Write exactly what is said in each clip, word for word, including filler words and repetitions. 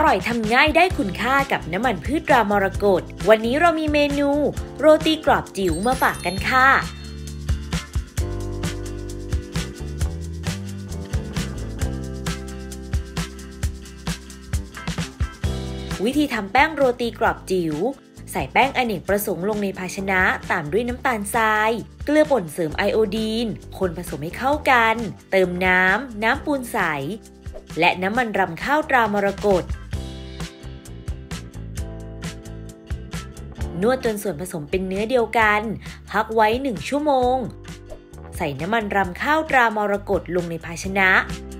ร่อยทำง่ายได้คุณค่ากับน้ำมันพืชตรามรกตวันนี้เรามีเมนูโรตีกรอบจิ๋วมาฝากกันค่ะวิธีทำแป้งโรตีกรอบจิ๋วใส่แป้งอเนกประสงค์ลงในภาชนะตามด้วยน้ำตาลทรายเกลือป่นเสริมไอโอดีนคนผสมให้เข้ากันเติมน้ำน้ำปูนใสและน้ำมันรำข้าวตรามรกตนวดจนส่วนผสมเป็นเนื้อเดียวกันพักไว้หนึ่งชั่วโมงใส่น้ำมันรำข้าวตรามรกตลงในภาชนะ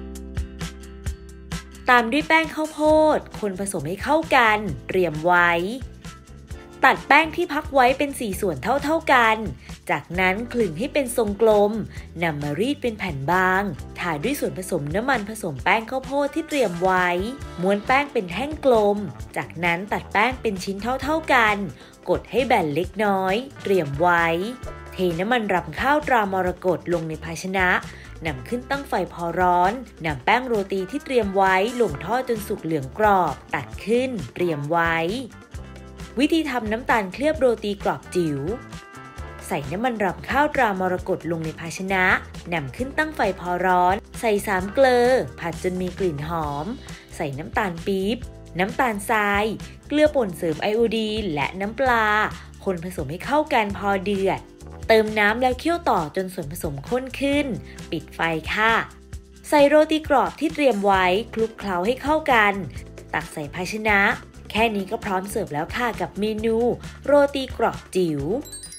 ตามด้วยแป้งข้าวโพดคนผสมให้เข้ากันเตรียมไว้ตัดแป้งที่พักไว้เป็นสี่ส่วนเท่าๆกันจากนั้นคลึงให้เป็นทรงกลมนำมารีดเป็นแผ่นบางทาด้วยส่วนผสมน้ำมันผสมแป้งข้าวโพดที่เตรียมไว้ม้วนแป้งเป็นแท่งกลมจากนั้นตัดแป้งเป็นชิ้นเท่าๆกันกดให้แบนเล็กน้อยเตรียมไว้เทน้ำมันรำข้าวตรามรกตลงในภาชนะนำขึ้นตั้งไฟพอร้อนนำแป้งโรตีที่เตรียมไว้ลงทอดจนสุกเหลืองกรอบตัดขึ้นเตรียมไว้วิธีทำน้ำตาลเคลือบโรตีกรอบจิ๋วใส่น้ำมันรำข้าวตรามรกตลงในภาชนะนำขึ้นตั้งไฟพอร้อนใส่สามเกลือผัดจนมีกลิ่นหอมใส่น้ำตาลปี๊บน้ำตาลทรายเกลือป่นเสริมไอโอดีนและน้ำปลาคนผสมให้เข้ากันพอเดือดเติมน้ำแล้วเคี่ยวต่อจนส่วนผสมข้นขึ้นปิดไฟค่ะใส่โรตีกรอบที่เตรียมไว้คลุกเคล้าให้เข้ากันตักใส่ภาชนะแค่นี้ก็พร้อมเสิร์ฟแล้วค่ะกับเมนูโรตีกรอบจิ๋ว